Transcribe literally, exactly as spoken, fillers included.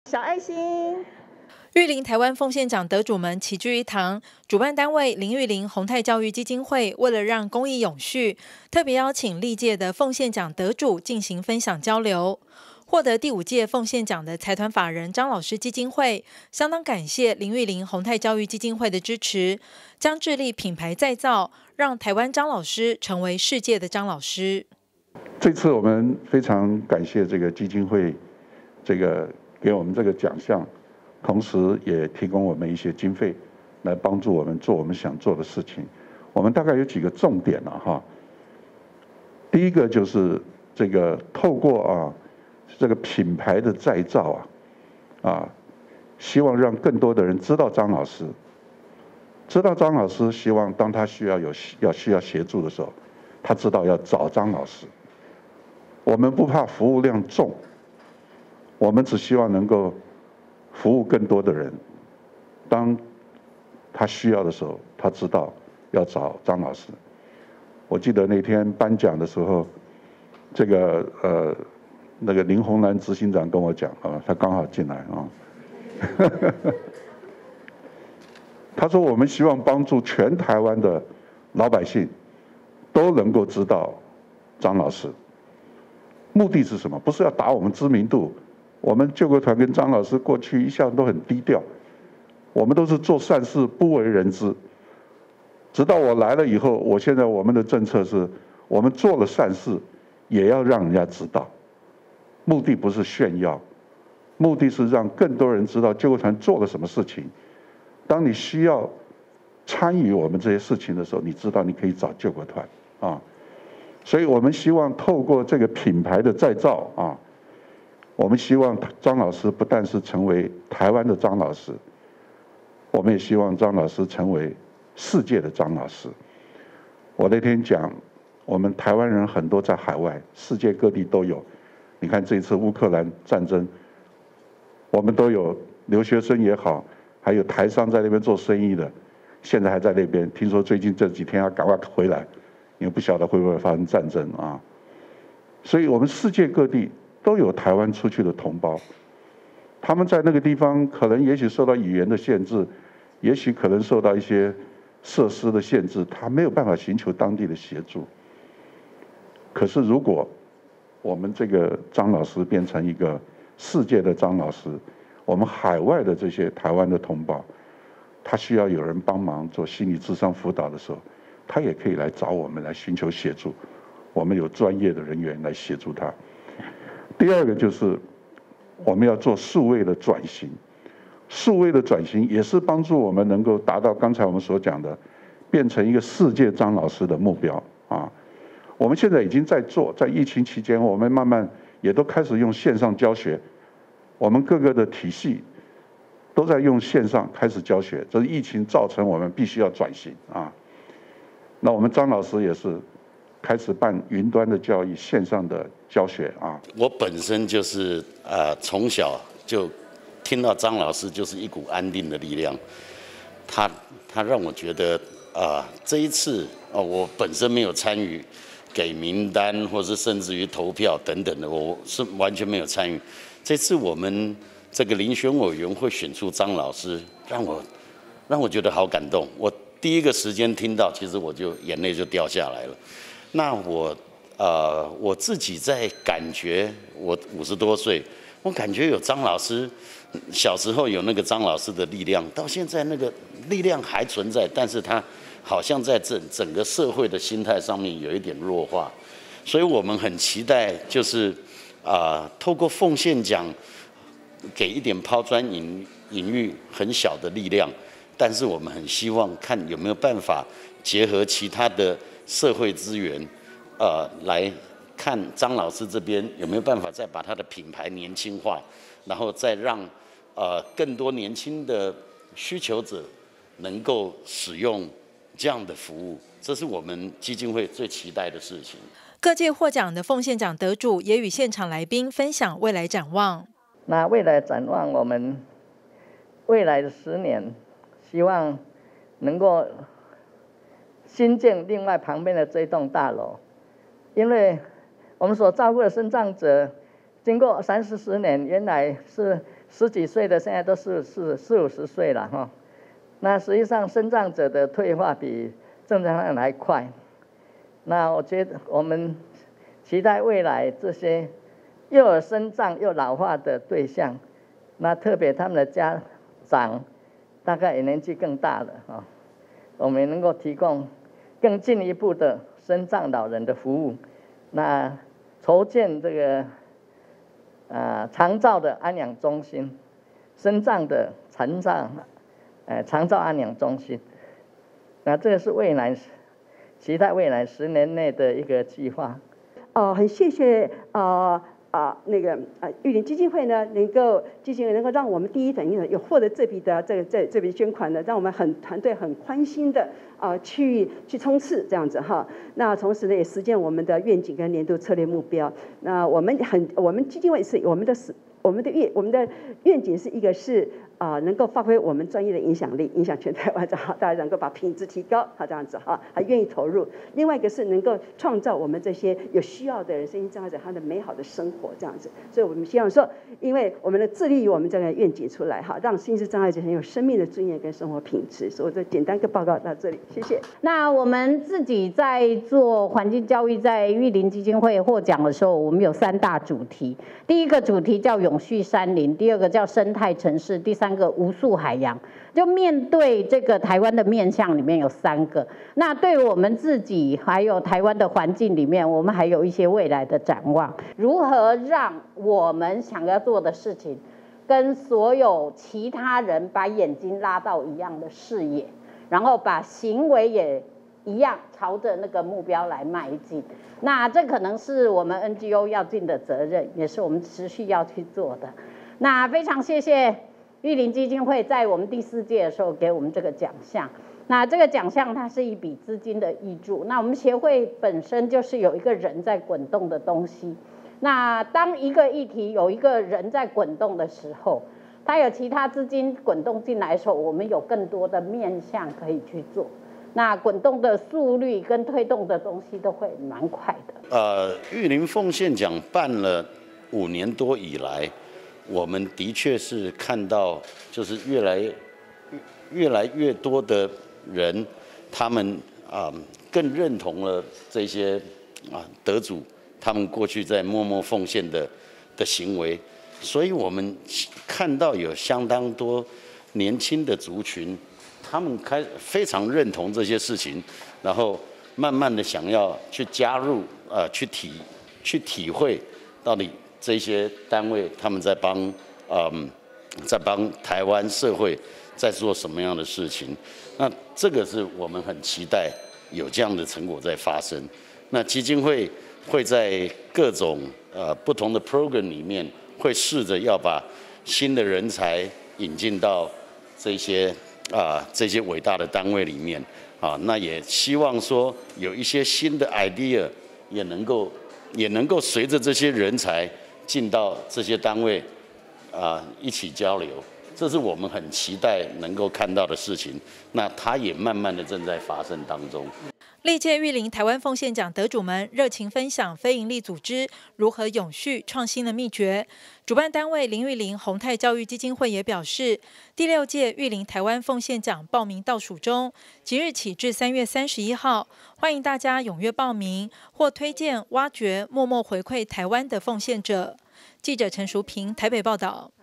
小爱心。 育龄台湾奉献奖得主们齐聚一堂，主办单位林育龄宏泰教育基金会为了让公益永续，特别邀请历届的奉献奖得主进行分享交流。获得第五届奉献奖的财团法人张老师基金会相当感谢林育龄宏泰教育基金会的支持，将致力品牌再造，让台湾张老师成为世界的张老师。 这次我们非常感谢这个基金会，这个给我们这个奖项。同时也提供我们一些经费，来帮助我们做我们想做的事情。我们大概有几个重点了哈。第一个就是这个透过啊这个品牌的再造啊啊，希望让更多的人知道张老师，知道张老师，希望当他需要有要需要协助的时候，他知道要找张老师。我们不怕服务量重，我们只希望能够服务更多的人，当他需要的时候，他知道要找张老师。我记得那天颁奖的时候，这个呃那个林洪南执行长跟我讲啊，他刚好进来啊，他说我们希望帮助全台湾的老百姓都能够知道张老师。目的是什么？不是要打我们知名度。我们救国团跟张老师过去一向都很低调，我们都是做善事不为人知。直到我来了以后，我现在我们的政策是，我们做了善事，也要让人家知道。目的不是炫耀，目的是让更多人知道救国团做了什么事情。当你需要参与我们这些事情的时候，你知道你可以找救国团啊。所以我们希望透过这个品牌的再造啊。我们希望张老师不但是成为台湾的张老师，我们也希望张老师成为世界的张老师。我那天讲，我们台湾人很多在海外，世界各地都有。你看这次乌克兰战争，我们都有留学生也好，还有台商在那边做生意的，现在还在那边。听说最近这几天要赶快回来，因为不晓得会不会发生战争啊。所以我们世界各地都有台湾出去的同胞，他们在那个地方可能也许受到语言的限制，也许可能受到一些设施的限制，他没有办法寻求当地的协助。可是如果我们这个张老师变成一个世界的张老师，我们海外的这些台湾的同胞，他需要有人帮忙做心理咨商辅导的时候，他也可以来找我们来寻求协助，我们有专业的人员来协助他。第二个就是我们要做数位的转型，数位的转型也是帮助我们能够达到刚才我们所讲的，变成一个世界张老师的目标啊。我们现在已经在做，在疫情期间，我们慢慢也都开始用线上教学，我们各个的体系都在用线上开始教学，这是疫情造成我们必须要转型啊。那我们张老师也是开始办云端的教育，线上的教学啊。 我本身就是呃从小就听到张老师就是一股安定的力量，他他让我觉得啊、呃、这一次哦、呃、我本身没有参与给名单或是甚至于投票等等的，我是完全没有参与。这次我们这个遴选委员会选出张老师，让我让我觉得好感动。我第一个时间听到，其实我就眼泪就掉下来了。那我呃我自己在感觉，我五十多岁，我感觉有张老师，小时候有那个张老师的力量，到现在那个力量还存在，但是他好像在整整个社会的心态上面有一点弱化，所以我们很期待，就是啊、呃，透过奉献奖给一点抛砖引引玉很小的力量，但是我们很希望看有没有办法结合其他的社会资源，呃，来看张老师这边有没有办法再把他的品牌年轻化，然后再让呃更多年轻的需求者能够使用这样的服务，这是我们基金会最期待的事情。 各界获奖的奉献奖得主也与现场来宾分享未来展望。 那未来展望，我们未来的十年，希望能够新建另外旁边的这栋大楼，因为我们所照顾的身障者，经过三四十年，原来是十几岁的现在都是四四五十岁了哈。那实际上身障者的退化比正常人还快。那我觉得我们期待未来这些又有身障又老化的对象，那特别他们的家长大概也年纪更大了啊，我们能够提供更进一步的身障老人的服务，那筹建这个啊长照的安养中心，身障的残障呃长照安养中心，那这个是未来期待未来十年内的一个计划。 哦，很谢谢呃啊那个呃玉林基金会呢，能够基金会能够让我们第一等呢有获得这笔的这个这这笔捐款呢，让我们很团队很宽心的啊、呃、去去冲刺这样子哈。那同时呢也实现我们的愿景跟年度策略目标。那我们很我们基金会是我们的是我们的愿我们的愿景是一个是啊、呃、能够发挥我们专业的影响力，影响全台湾，好，大家能够把品质提高，好这样子哈，还愿意投入。另外一个是能够创造我们这些有需要的人、身心障碍者他的美好的生活这样子。所以我们希望说，因为我们的致力于我们这个愿景出来哈，让心智障碍者很有生命的尊严跟生活品质。所以我就简单一个报告到这里，谢谢。 那我们自己在做环境教育，在玉林基金会获奖的时候，我们有三大主题。第一个主题叫永续山林，第二个叫生态城市，第三个无数海洋。就面对这个台湾的面向里面有三个，那对我们自己还有台湾的环境里面，我们还有一些未来的展望。如何让我们想要做的事情，跟所有其他人把眼睛拉到一样的视野，然后把行为也一样朝着那个目标来迈进。那这可能是我们 N G O 要尽的责任，也是我们持续要去做的。那非常谢谢玉林基金会在我们第四届的时候给我们这个奖项。那这个奖项它是一笔资金的挹注，那我们协会本身就是有一个人在滚动的东西。那当一个议题有一个人在滚动的时候，它有其他资金滚动进来的时候，我们有更多的面向可以去做。那滚动的速率跟推动的东西都会蛮快的。 呃，玉林奉献奖办了五年多以来，我们的确是看到，就是越来越越来越多的人，他们啊、呃、更认同了这些啊得主他们过去在默默奉献的的行为，所以我们看到有相当多年轻的族群，他们开非常认同这些事情，然后慢慢的想要去加入，呃，去体去体会到底这些单位他们在帮，嗯，在帮台湾社会在做什么样的事情。那这个是我们很期待有这样的成果在发生。那基金会会在各种呃不同的 program 里面，会试着要把新的人才引进到这些啊、呃、这些伟大的单位里面啊。那也希望说有一些新的 idea 也能够也能够随着这些人才进到这些单位啊、呃、一起交流。这是我们很期待能够看到的事情，那它也慢慢的正在发生当中。 历届玉林台湾奉献奖得主们热情分享非营利组织如何永续创新的秘诀。主办单位林玉林宏泰教育基金会也表示，第六届玉林台湾奉献奖报名倒数中，即日起至三月三十一号，欢迎大家踊跃报名或推荐挖掘默默回馈台湾的奉献者。记者陈淑平台北报道。